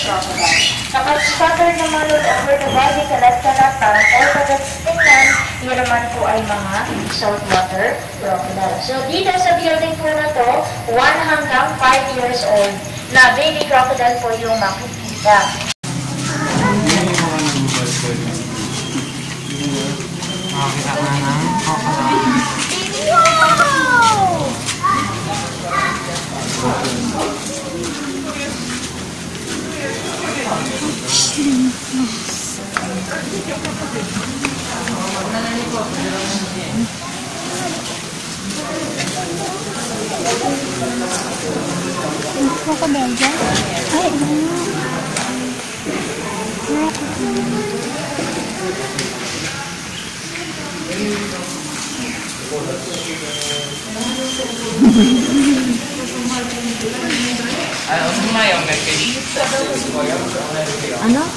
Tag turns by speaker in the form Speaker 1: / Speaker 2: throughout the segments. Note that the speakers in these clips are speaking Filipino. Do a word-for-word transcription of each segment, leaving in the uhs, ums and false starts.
Speaker 1: crocodile. Kapag scattered naman all over the body, kalat-kalat, parang polkadot tingnan, yun naman po ay mga saltwater crocodile. So dito sa building po na to, one hanggang five years old na baby crocodile po yung makikita.
Speaker 2: Makakita na ng crocodile.
Speaker 3: Crocodile dyan? Ay, ano?
Speaker 2: Ano? Sumayaw may fish.
Speaker 3: Ano?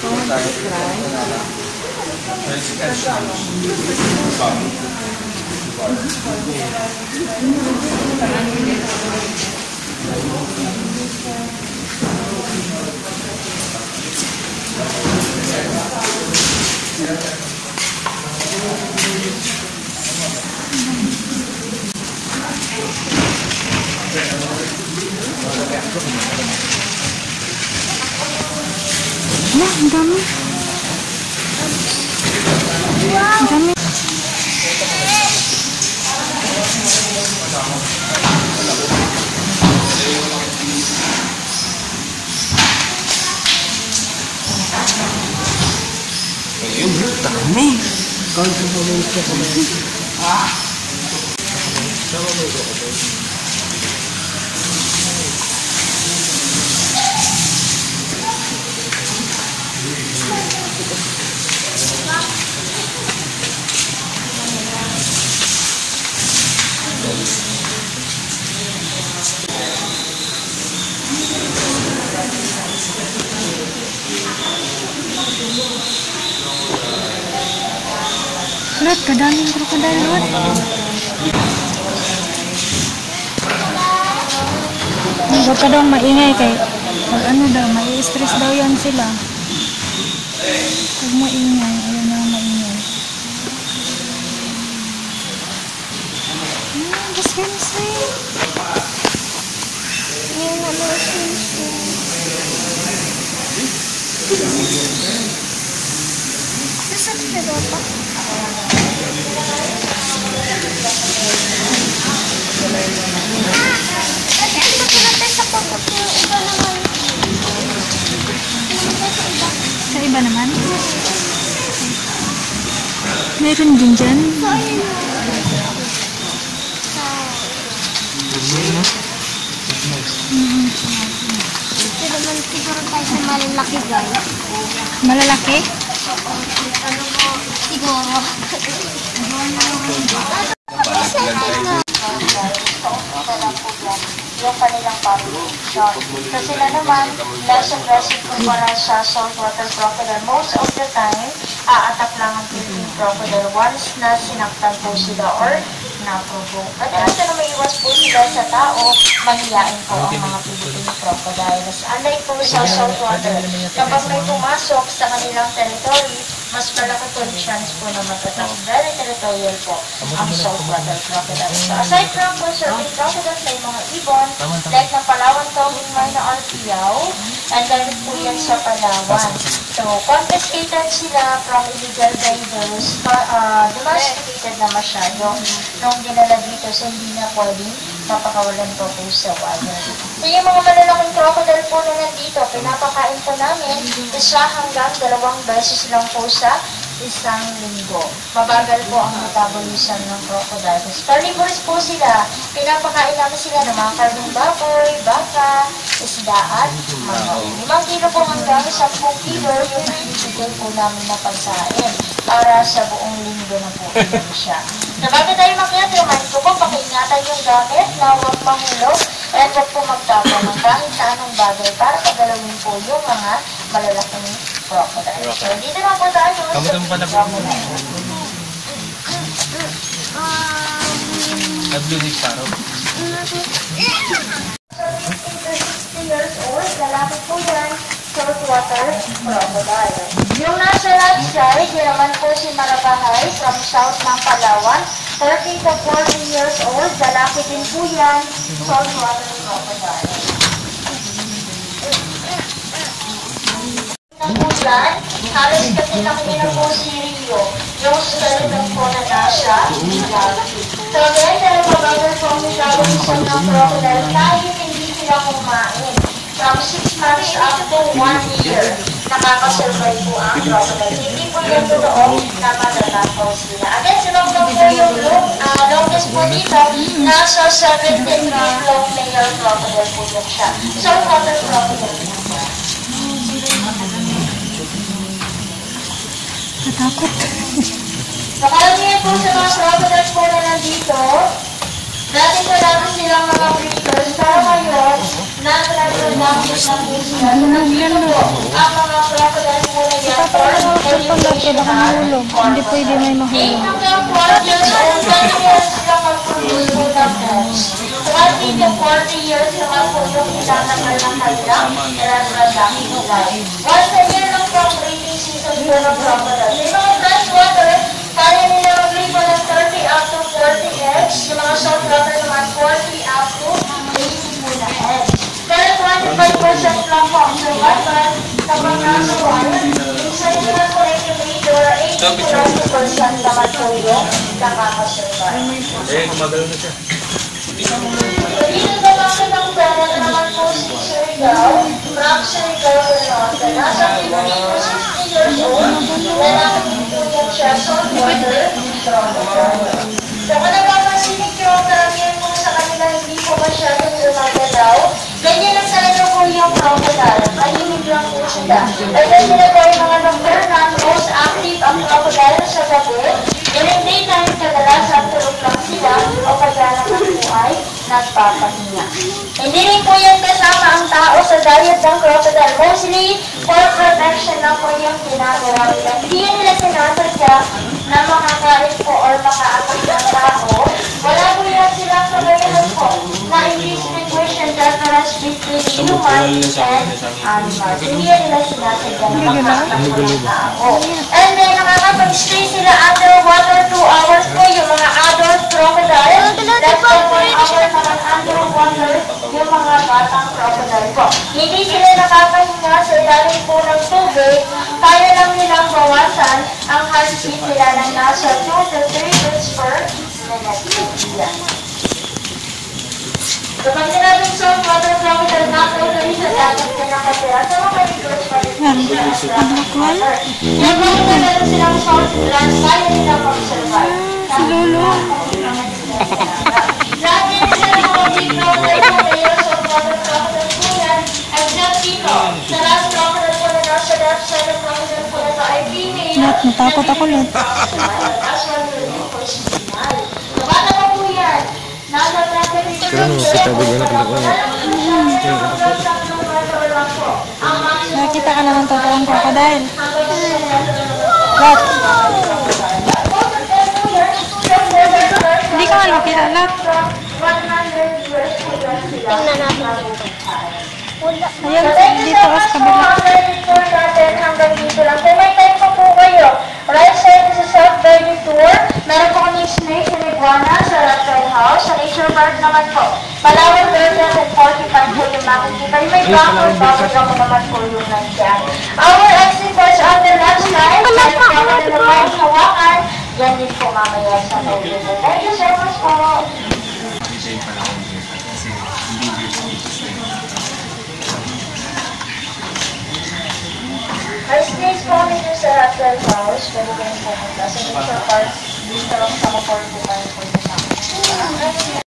Speaker 3: Nah, ang dami. Ang dami.
Speaker 2: Ayun, dami. Kung sa pamilya ko na. Ah! Sa pamilya ko na.
Speaker 3: Lot, kadaming crocodile, Lot. Huwag ka daw maingay kay pag ano daw, mai-stress daw yan sila. Huwag maingay, ayaw na maingay. Ah, the swimsuit. Ayan na daw swimsuit. Sasat ka daw pa. Sa iba naman? Meron din dyan?
Speaker 4: Ito naman siguro tayo sa malalaki, guys.
Speaker 3: Malalaki?
Speaker 4: Ano po? Siguro.
Speaker 1: Yung kanilang population. So sila naman, less aggressive kumpara sa saltwater crocodile. Most of the time, aatak lang ang Philippine crocodile once na sinaktan po sila or naprovoke. Kadalasan na may iwas po sila sa tao, mahiyain po ang mga Philippine crocodiles. Unlike po sa saltwater, kapag may pumasok sa kanilang territory, mas malaki po yung chance po na matatak. Very territorial po ang saltwater crocodile. So aside from conserving crocodiles, may mga ibon, like ng Palawan Towing Mine na Arpiao, and then po yan sa Palawan. So, confiscated sila from illegal raiders, uh, domesticated na masyado nung dinala dito, so hindi na pwedeng mapakawalan po po sa wild. So, yung mga malalaking crocodile po na nandito, pinapakain po namin isa hanggang dalawang beses lang po sa isang linggo. Mabagal po ang metabolism ng crocodile. Carnivorous po sila. Pinapakain namin sila ng mga karnong baboy, baka, isda at manok. Limang kilo po hanggang sampung kilo yung bibigay po namin na pagkain para sa buong linggo na po siya. Na bago tayo makiat, remind ko po, pakiingatan yung gamit na huwag mahulog at huwag po magtapon ng kahit na anong bagay para pagalawin po yung mga malalaking crocodile. So, dito na po tayo.
Speaker 2: Kamu mo pa na po. Nag-blue hip paro.
Speaker 1: So, fifteen to sixty years old, lalaki po yan. So, water crocodile. Yung nasa right side, yun naman po si Marabahay from south ng Palawan. thirty to forty years old, lalaki din po yan, saltwater crocodile. Na po dyan, halos kasi nakita na po si Rio, yung skeleton po na nasa Miyagi. So again, dahil mabagal po ang metabolism ng crocodile, kahit hindi sila kumain. From six months up to one year, nakakasurvive po ang crocodile. Hindi po yung totoo na matatakaw sila. Again, sinong po yung long, uh, longest po dito, nasa seventeen feet long layer crocodile po yun siya. So, water crocodile po po.
Speaker 3: Natakot.
Speaker 1: Nakalamihan po sa mga crocodiles po na nandito, dati po namin silang mga breeders, pero ngayon, na-reproductive na po sila. Nandito po ang mga crocodiles po na yan for education
Speaker 3: Mahulog. Hindi pwede may mahulog.
Speaker 1: eight hanggang twelve years old, ganyan sila mag-produce po ng eggs. twenty to forty years naman po yung ilalakal ng kanilang reproductive life. Once a year lang po ang breeding season po ng crocodile. Yung mga freshwater, kaya nila mag-breed po ng thirty up to forty eggs. Yung mga saltwater naman, forty up to eighty po na eggs. Pero twenty-five percent lang po ang survival kapag nasa water. Minsan nyo na po i-breed or eighty to ninety percent naman po yung nakakasurvive.
Speaker 2: Eh, gumagalaw na siya.
Speaker 1: So, dito naman sa ng pera na naman po si Surigao, Rock Surigao Renata. Nasa fifty to sixty years old, lalaki po yung siya saltwater crocodile. So, kung napapansin niyo, karamihan po sa kanila hindi po masyadong gumagalaw. Ganyan lang talaga po yung crocodile. Tahimik lang po sila. Kaya sila po yung mga number na most active ang crocodile sa gabi. During daytime, kadalas ang tulog lang sila o kaya naman po ay nagpapahinga. Hindi rin po yan kasama ang tao sa diet ng crocodile. Mostly, for protection lang po yung ginagawa nila. Hindi yan nila sinasadya na makakain po or makaapak ng tao. Wala po yan silang kagayahan po na indistinguishing difference between human and animals. Hindi yan nila sinasadya na makaapak ng tao. And then, nakakapag-stay sila underwater two hours po yung mga adult crocodile. That's the one hour naman underwater yung mga batang crocodile po. Hindi sila nakakahinga sa ilalim po ng tubig. Kaya lang nilang bawasan ang heartbeat nila na nasa two to three beats per minute. Kapag sinabing saltwater crocodile, not-totally sa dagat na nakatira. So, mga resource pa rin sila. Yung mga meron silang salt land, kaya nila mag-survive.
Speaker 3: Si Lolo.
Speaker 1: Lahat din sila mga big crocodile na layer saltwater crocodile po yan. Except dito, sa last crocodile po na nasa left side ng crocodile po na ito ay female.
Speaker 3: Lot, natakot ako, Lot.
Speaker 1: As well, yung po is female. Bata pa po yan. Nasa traffic dito.
Speaker 2: Kaya mo, kita ba gano'n ako na?
Speaker 3: Nakita ka na ng totoong crocodile. Lot. Hindi ka nga nakita, Lot.
Speaker 4: Tingnan natin dito.
Speaker 3: Ayan, dito ka sa kabila.
Speaker 1: Hanggang dito lang. Kung may time pa po kayo, right side sa South Valley Tour, meron po kami snake and iguana sa Reptile House. Sa Nature Park naman po, Palawan Version and forty-five po yung makikita. Yung may backward, backward ako naman po yung nandiyan. Our exit was on the left side. Meron po ako na naman hawakan. Yan din po mamaya sa Nature. Thank you so much po. May space po kami dito sa Reptile House. Pwede kayo pumunta sa Nature Park. Dito lang sa Mapor po kayo po.